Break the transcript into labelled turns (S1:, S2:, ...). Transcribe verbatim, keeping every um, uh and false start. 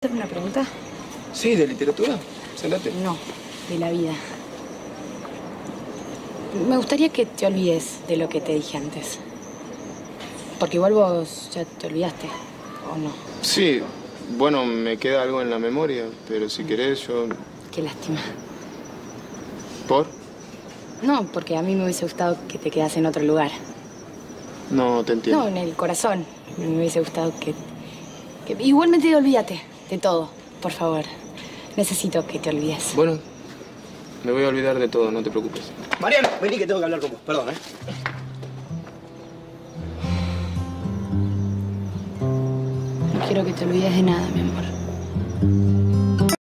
S1: ¿Hacer una pregunta?
S2: Sí, ¿de literatura? Sentate.
S1: No, de la vida. Me gustaría que te olvides de lo que te dije antes. Porque igual vos ya te olvidaste, ¿o no?
S2: Sí, bueno, me queda algo en la memoria, pero si querés yo...
S1: Qué lástima.
S2: ¿Por?
S1: No, porque a mí me hubiese gustado que te quedas en otro lugar.
S2: No te entiendo.
S1: No, en el corazón. Me hubiese gustado que... que... Igualmente olvídate de todo, por favor. Necesito que te olvides.
S2: Bueno, me voy a olvidar de todo, no te preocupes.
S3: Mariano, vení que tengo que hablar con vos. Perdón, ¿eh?
S1: No quiero que te olvides de nada, mi amor.